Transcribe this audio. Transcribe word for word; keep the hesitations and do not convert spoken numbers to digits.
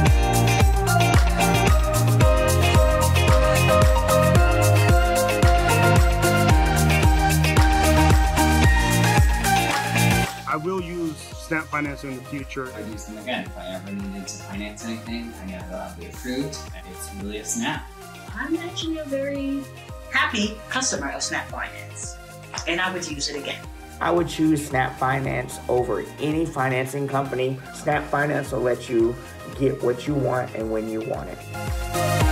I will use Snap Finance in the future. I'd use them again. If I ever needed to finance anything, I know that I'll be approved. It's really a Snap. I'm actually a very happy customer of Snap Finance, and I would use it again. I would choose Snap Finance over any financing company. Snap Finance will let you get what you want and when you want it.